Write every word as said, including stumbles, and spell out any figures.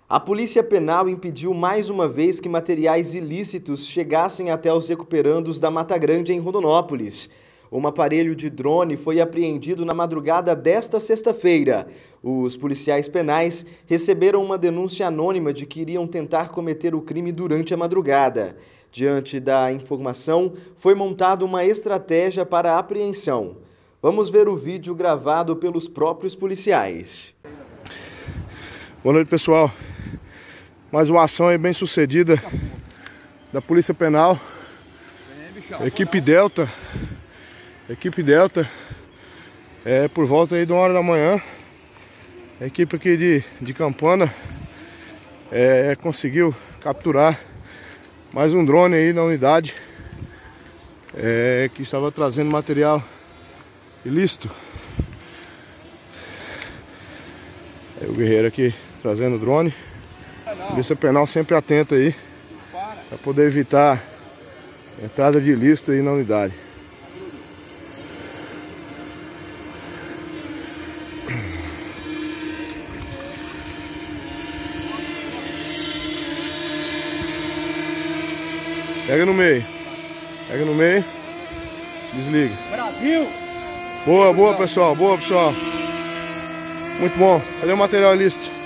A Polícia Penal impediu mais uma vez que materiais ilícitos chegassem até os recuperandos da Mata Grande, em Rondonópolis. Um aparelho de drone foi apreendido na madrugada desta sexta-feira. Os policiais penais receberam uma denúncia anônima de que iriam tentar cometer o crime durante a madrugada. Diante da informação, foi montada uma estratégia para a apreensão. Vamos ver o vídeo gravado pelos próprios policiais. Boa noite, pessoal. Mais uma ação aí bem sucedida da Polícia Penal. Equipe Delta. Equipe Delta. É por volta aí de uma hora da manhã. A equipe aqui de, de Campana é, conseguiu capturar mais um drone aí na unidade é, que estava trazendo material ilícito. É o guerreiro aqui trazendo o drone. Polícia Penal sempre atenta aí para poder evitar a entrada de ilícito aí na unidade. Pega no meio. Pega no meio. Desliga. Brasil! Boa, boa, pessoal. Boa, pessoal. Muito bom. Cadê o material ilícito?